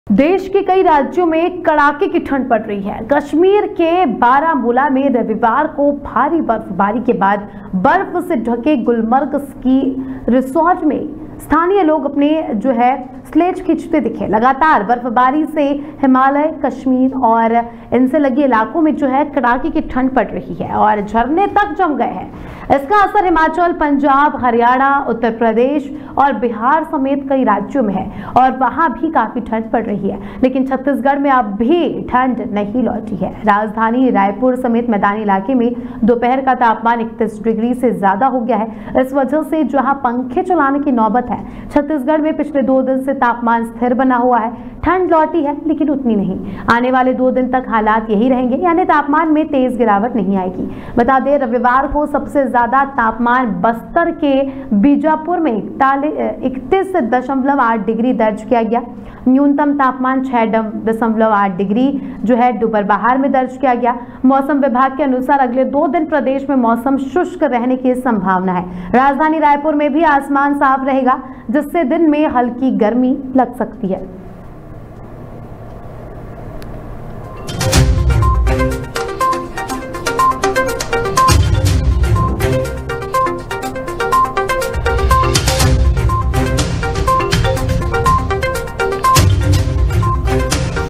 देश के कई राज्यों में कड़ाके की ठंड पड़ रही है। कश्मीर के बारामूला में रविवार को भारी बर्फबारी के बाद बर्फ से ढके गुलमर्ग स्की रिसोर्ट में स्थानीय लोग अपने स्लेज खींचते दिखे। लगातार बर्फबारी से हिमालय, कश्मीर और इनसे लगे इलाकों में कड़ाके की ठंड पड़ रही है और झरने तक जम गए हैं। इसका असर हिमाचल, पंजाब, हरियाणा, उत्तर प्रदेश और बिहार समेत कई राज्यों में है और वहां भी काफी ठंड पड़ रही है। लेकिन छत्तीसगढ़ में अब भी ठंड नहीं लौटी है। राजधानी रायपुर समेत मैदानी इलाके में दोपहर का तापमान 31 डिग्री से ज्यादा हो गया है। इस वजह से जहां पंखे चलाने की नौबत है, छत्तीसगढ़ में पिछले 2 दिन से तापमान स्थिर बना हुआ है। ठंड लौटी है लेकिन उतनी नहीं। आने वाले 2 दिन तक हालात यही रहेंगे, यानी तापमान में तेज गिरावट नहीं आएगी। बता दें, रविवार को सबसे ज्यादा तापमान बस्तर के बीजापुर में 31.8 डिग्री दर्ज किया गया। न्यूनतम तापमान 6.8 डिग्री डुबरबहार में दर्ज किया गया। मौसम विभाग के अनुसार अगले 2 दिन प्रदेश में मौसम शुष्क रहने की संभावना है। राजधानी रायपुर में भी आसमान साफ रहेगा, जिससे दिन में हल्की गर्मी लग सकती है।